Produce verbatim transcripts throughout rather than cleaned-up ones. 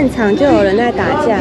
现场就有人在打架。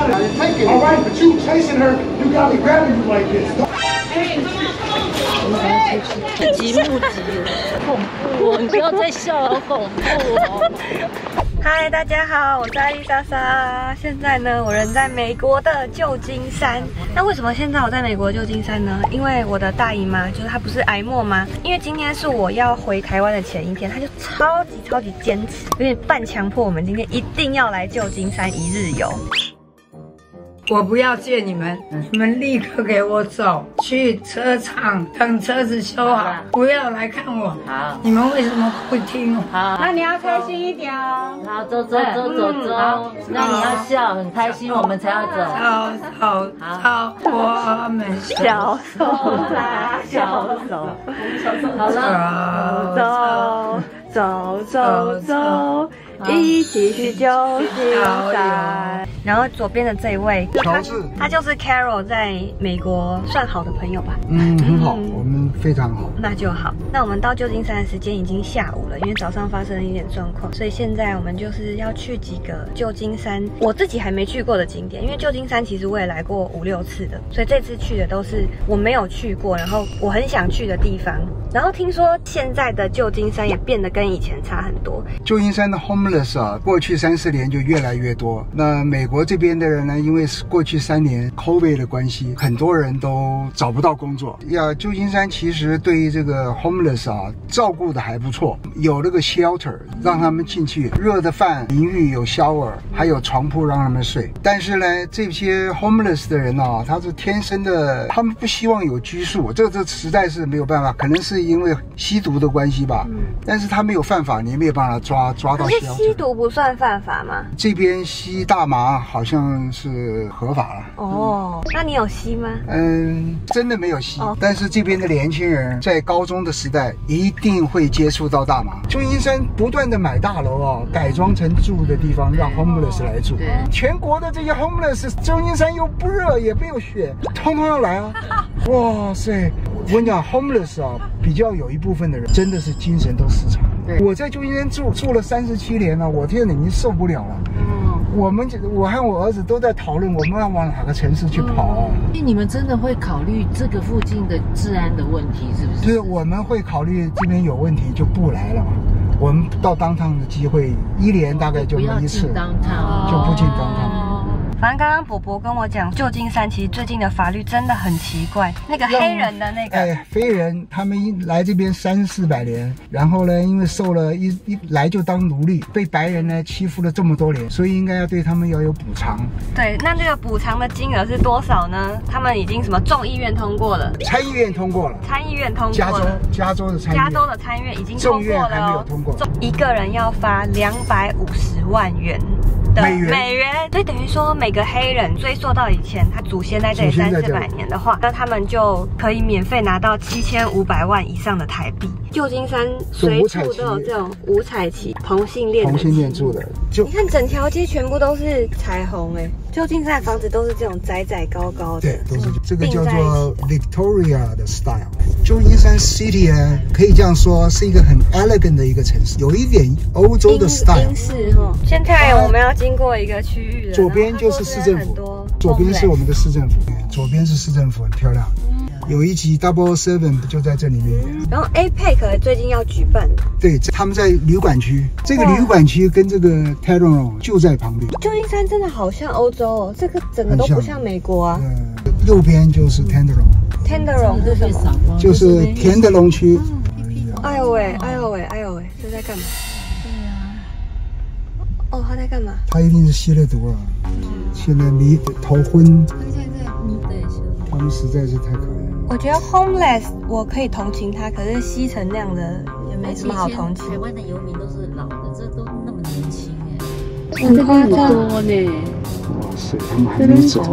目击目击，恐怖哦！你不要再笑了，好恐怖哦！ 嗨，大家好，我是艾丽莎莎。现在呢，我人在美国的旧金山。那为什么现在我在美国旧金山呢？因为我的大姨妈，就是她不是癌末吗？因为今天是我要回台湾的前一天，她就超级超级坚持，有点半强迫我们今天一定要来旧金山一日游。 我不要见你们，你们立刻给我走，去车厂等车子修好，不要来看我。好，你们为什么不听我？ 好， 那你要开心一点哦。 好，走走走走走。那你要笑，很开心，我们才要走。 走走走，我们小手拉小手， 好了，走走走走。一起去旧金山。然后左边的这一位， 乔治， 他就是 Carol 在美国算好的朋友吧？ 嗯，很好，嗯、我们非常好。 那就好。那我们到旧金山的时间已经下午了，因为早上发生了一点状况，所以现在我们就是要去几个旧金山我自己还没去过的景点。因为旧金山其实我也来过五六次的，所以这次去的都是我没有去过，然后我很想去的地方。然后听说现在的旧金山也变得跟以前差很多。 旧金山的 homeless 啊，过去三四年就越来越多。那美国这边的人呢，因为是过去三年 COVID 的关系，很多人都找不到工作。呀，旧金山其实对于这个 homeless 啊照顾的还不错，有那个 shelter 让他们进去，热的饭、淋浴有 shower， 还有床铺让他们睡。但是呢，这些 homeless 的人啊，他是天生的，他们不希望有拘束，这这实在是没有办法，可能是因为吸毒的关系吧。嗯、但是他没有犯法，你也没有办法抓抓到 shelter。 吸毒不算犯法吗？ 这边吸大麻好像是合法了。 哦，嗯、那你有吸吗？ 嗯，真的没有吸。哦、但是这边的年轻人在高中的时代一定会接触到大麻。旧金山不断的买大楼啊，改装成住的地方，让 homeless 来住。全国的这些 homeless， 旧金山又不热也没有雪，通通要来啊！哇塞，我跟你讲 ，homeless 啊，比较有一部分的人真的是精神都失常。我在旧金山住住了三十七年了，我天哪，已经受不了了。嗯，我们我和我儿子都在讨论，我们要往哪个城市去跑啊？ 嗯、你们真的会考虑这个附近的治安的问题，是不是？ 对，我们会考虑这边有问题就不来了嘛。我们到downtown的机会，一年大概就没一次，就不进downtown。 反正刚刚伯伯跟我讲，旧金山其实最近的法律真的很奇怪。那个黑人的那个， 哎，黑人他们一来这边三四百年，然后呢，因为受了一一来就当奴隶，被白人呢欺负了这么多年，所以应该要对他们要有补偿。 对，那这个补偿的金额是多少呢？他们已经什么众议院通过了， 参议院通过了， 参议院通过了， 加州加州的参议院， 加州的参议院已经通过了、哦， 还没有通过。 一个人要发两百五十万元。的美元，美元，所以等于说每个黑人追溯到以前他祖先在这里三四百年的话，那他们就可以免费拿到七千五百万以上的台币。旧金山随处都有这种五彩旗，同性恋， 同性恋住的， 就你看整条街全部都是彩虹哎、欸。旧金山的房子都是这种窄窄高高的， 对，都是这个叫做 Victoria 的 style。旧金山 City 呢，可以这样说是一个很 elegant 的一个城市，有一点欧洲的 style。 英式哈。现在我们要经过一个区域了， 左边就是市政府，左边是我们的市政府，左边是市政府，很漂亮。有一集 Double Seven 不就在这里面、嗯、 然后 A P E C 最近要举办， 对，他们在旅馆区，这个旅馆区跟这个 Tenderloin 就在旁边。 旧金山真的好像欧洲哦，这个整个都不像美国啊。 对，右边就是 Tenderloin。Tenderloin 是什么？ 就是田德隆区。 哎呦喂，哎呦喂，哎呦喂，这在干嘛？对啊。哦，他在干嘛？ 他一定是吸了毒了，现在迷头昏。他们实在是太可怜了。 我觉得 homeless 我可以同情他，可是吸成那样的也没什么好同情。 台湾的游民都是老的，这都那么年轻哎，很夸张多呢。 哇塞，他们还没走。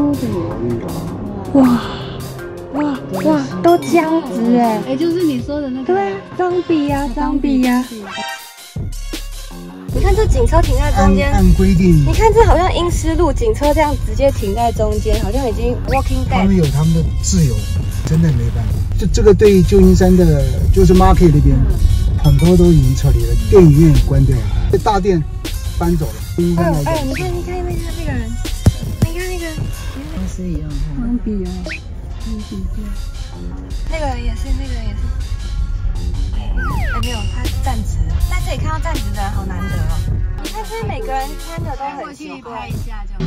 哇哇哇，都僵直哎！ 哎，就是你说的那个。 对啊，脏比呀，脏比呀。你看这警车停在中间， 按规定。 你看这好像阴湿路，警车这样直接停在中间，好像已经 walking dead。 他们有他们的自由，真的没办法。就这个对旧金山的，就是 market 那边，很多都已经撤离了，电影院关掉了，大店搬走了。应该来哎， 讲， 你看，你看那个那个人，你看那个， 都是一样。 钢笔啊， 那个也是，那个也是。哎，没有，他是站直的。在这里看到站直的人好难得哦。你看，是每个人穿的都很奇怪。拍一下就。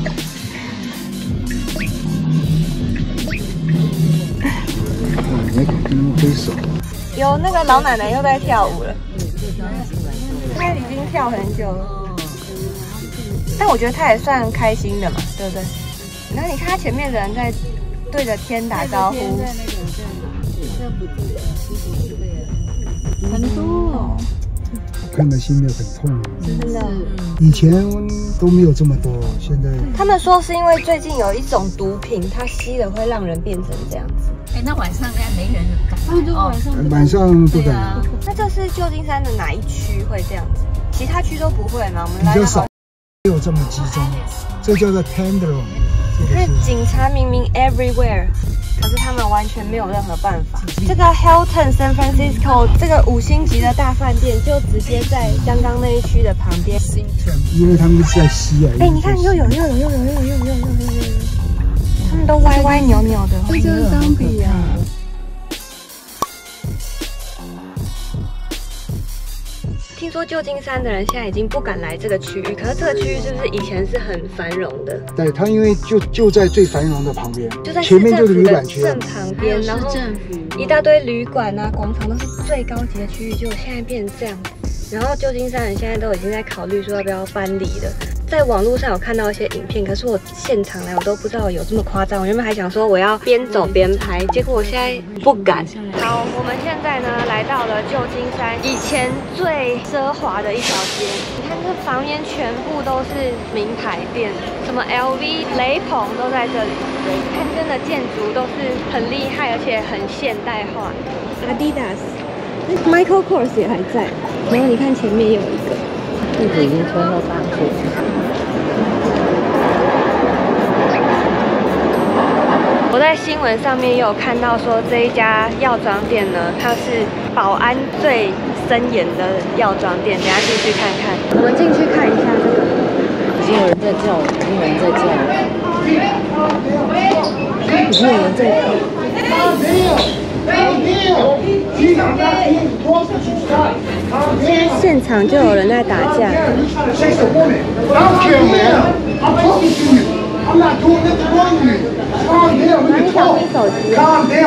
你看跟他们挥手。 有那个老奶奶又在跳舞了，她已经跳很久了。但我觉得她也算开心的嘛，对不对？然后你看她前面的人在对着天打招呼。很多， 看得心里很痛。 真的。 以前都没有这么多，现在。 他们说是因为最近有一种毒品，它吸了会让人变成这样子。 哎，那晚上应该没人敢。他们就晚上晚上不敢。 那这是旧金山的哪一区会这样子？其他区都不会吗？我们来比较少，没有这么集中。这叫做 Tenderloin。 你看警察明明 everywhere， 可是他们完全没有任何办法。这个 Hilton San Francisco 这个五星级的大饭店就直接在刚刚那一区的旁边。 因为他们一直在吸啊。 哎，你看又有又有又有又有又有又有又有，他们都歪歪扭扭的。 这就是钢笔啊。 听说旧金山的人现在已经不敢来这个区域，可是这个区域是不是以前是很繁荣的？ 对，它因为就就在最繁荣的旁边， 就在前面就是旅馆区， 正旁边，然后一大堆旅馆啊、广场都是最高级的区域，就现在变成这样。然后旧金山人现在都已经在考虑说要不要搬离了。在网络上有看到一些影片，可是我现场来我都不知道有这么夸张。我原本还想说我要边走边拍，结果我现在不敢。好，我们现在呢来到了旧金山以前最奢华的一条街。你看这旁边全部都是名牌店，什么 L V、雷朋都在这里。看真的建筑都是很厉害，而且很现代化。Adidas。Michael Kors 也还在，然后你看前面有一个， 裤子已经穿到大腿。 我在新闻上面也有看到说这一家药妆店呢，它是保安最森严的药妆店，等下进去看看。我们进去看一下这个， 已经有人在叫我，已经有人在叫我，已经有人在叫。 现场就有人在打架。拿你小心手机。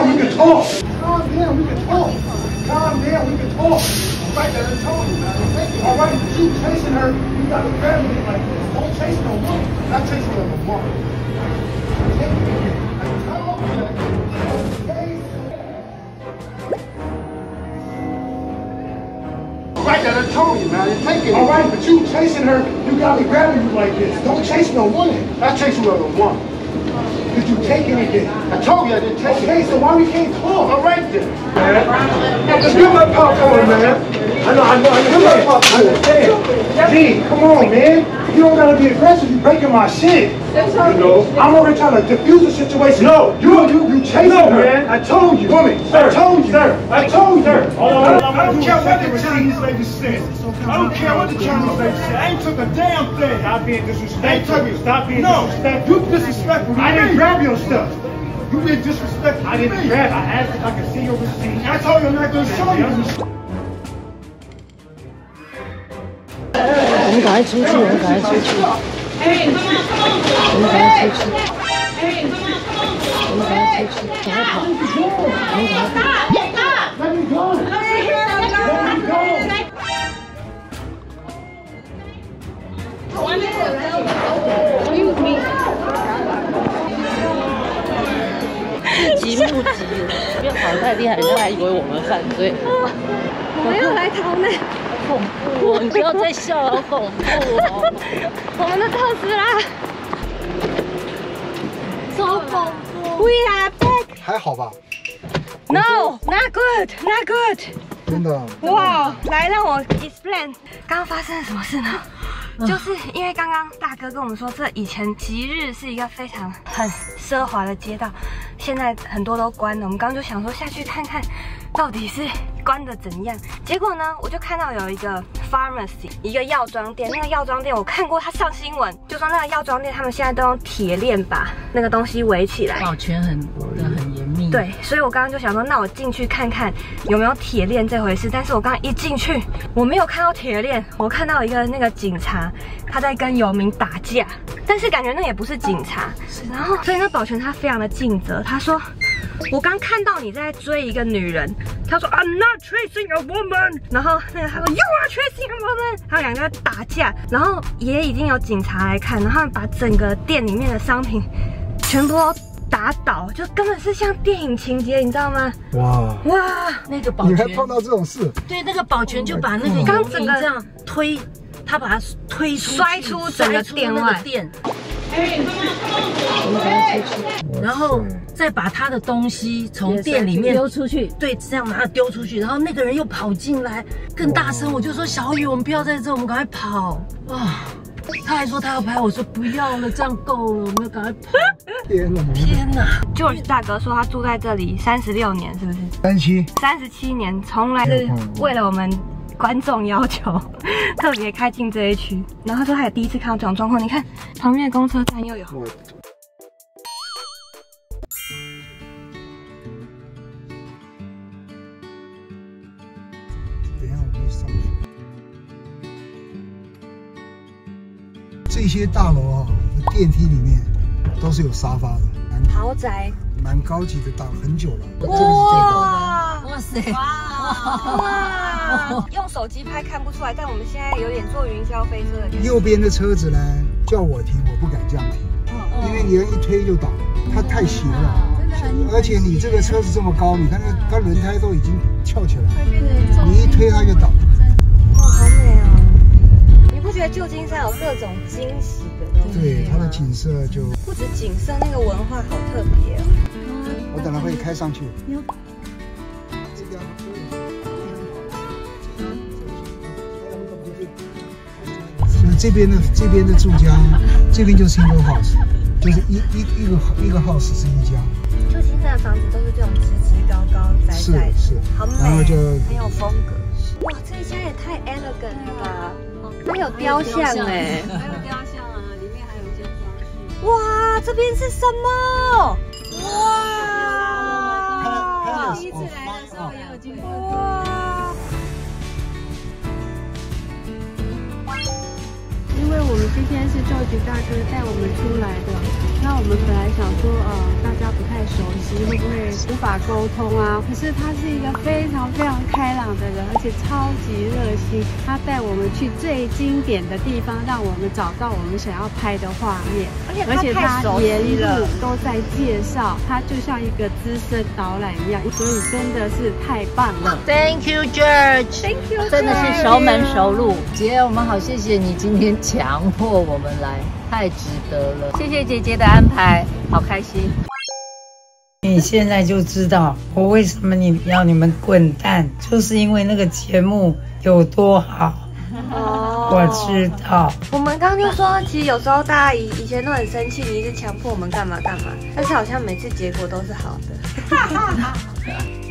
Right, that I told you, man. Take it. All right, but you chasing her, you got me grabbing you like this. Don't chase no woman. I chase you with a woman. Did you take anything? I told you I didn't take it. Okay, so why we can't talk? All right then. Man, just give my popcorn, man. I know, I know, I know. Give my popcorn. G, come on, man. You don't gotta be aggressive. You breaking my shit. You know, I'm over here trying to diffuse the situation. No, you, you, you chasing no, her. Man. I told you. Woman, sir. I told you. Sir. I told you. Sir. Hold on, hold on. I don't care what the Chinese lady said. I don't care what the Chinese lady said. I ain't took a damn thing. Stop being disrespectful. Stop being no, disrespectful. You disrespectful. I didn't grab your stuff. You been disrespectful. I didn't grab. I asked if I could see your receipt. I told you I'm not gonna show you. 我们赶快出去，我们赶快出去，我们赶快出去，我们赶快出去，赶快跑，我们赶快跑。自己目击，因为跑太厉害，人家还以为我们犯罪。 我没有来逃难。 恐怖哦！你不要再笑了，好恐怖哦！ 我们都痛死啦！超恐怖 ！We are back。 还好吧 ？No, not good, not good。 真的。 哇，来让我 explain， 刚刚发生了什么事呢？就是因为刚刚大哥跟我们说，这以前吉日是一个非常很奢华的街道，现在很多都关了。我们刚刚就想说下去看看，到底是关的怎样？结果呢，我就看到有一个 pharmacy， 一个药妆店，那个药妆店我看过它上新闻，就说那个药妆店他们现在都用铁链把那个东西围起来， 保全很很严密。 对，所以我刚刚就想说，那我进去看看有没有铁链这回事。但是我刚刚一进去，我没有看到铁链，我看到一个那个警察他在跟游民打架，但是感觉那也不是警察。然后，所以那保全他非常的尽责，他说。我刚看到你在追一个女人，他说 I'm not chasing a woman， 然后那个他说 You are chasing a woman， 他们两个在打架，然后也已经有警察来看，然后他们把整个店里面的商品全部都打倒，就根本是像电影情节，你知道吗？ 哇哇， 那个保全， 你还碰到这种事？ 对，那个保全就把那个游民这样推，他把他推出摔出整个店外。 然后再把他的东西从店里面丢出去， 对，这样把它丢出去，然后那个人又跑进来，更大声，我就说小雨，我们不要在这，我们赶快跑啊！他还说他要拍，我说不要了，这样够了，我们要赶快跑。 天哪！ 天哪 George 大哥说他住在这里三十六年，是不是？ 三七， 三十七年，从来是为了我们。观众要求特别开进这一区，然后他说他也第一次看到这种状况。你看旁边的公车站又有， 我等一下我会上去。这些大楼啊，电梯里面都是有沙发的，蛮豪宅， 蛮高级的大楼，很久了。这个是最高的。 哇塞！ 哇哇！用手机拍看不出来，但我们现在有点坐云霄飞车的感觉。 右边的车子呢，叫我停，我不敢这样停，因为你人一推就倒，它太斜了。而且你这个车子这么高，你看那它轮胎都已经翘起来，你一推它就倒。 哇，好美哦！你不觉得旧金山有各种惊喜的东西？ 对，它的景色就不止景色，那个文化好特别哦。 我等下会开上去。这边的这边的住家，这边就是 single house， 就是一一一个一个 house 是一家。 旧金山的房子都是这种直直高高窄窄， 是是， 好美， 然后就很有风格。哇，这一家也太 elegant 了吧！还有雕像哎， 还有雕像啊，里面还有一些装饰。 哇，这边是什么？哇！ 第一次来的时候也有经过。 哇！ 因为我们今天是George大哥带我们出来的，那我们本来想说，呃，大家不太熟悉，会不会无法沟通啊？可是他是一个非常非常开朗的人，而且超级热心。他带我们去最经典的地方，让我们找到我们想要拍的画面。而且他沿路都在介绍，他就像一个资深导览一样，所以真的是太棒了。 Thank you, George. Thank you， 真的是熟门熟路。姐，我们好谢谢你今天强迫我们来，太值得了。谢谢姐姐的安排，好开心。 你现在就知道我为什么你要你们滚蛋，就是因为那个节目有多好。 哦， 我知道。 我们刚刚就说，其实有时候大家以以前都很生气，你一直强迫我们干嘛干嘛，但是好像每次结果都是好的。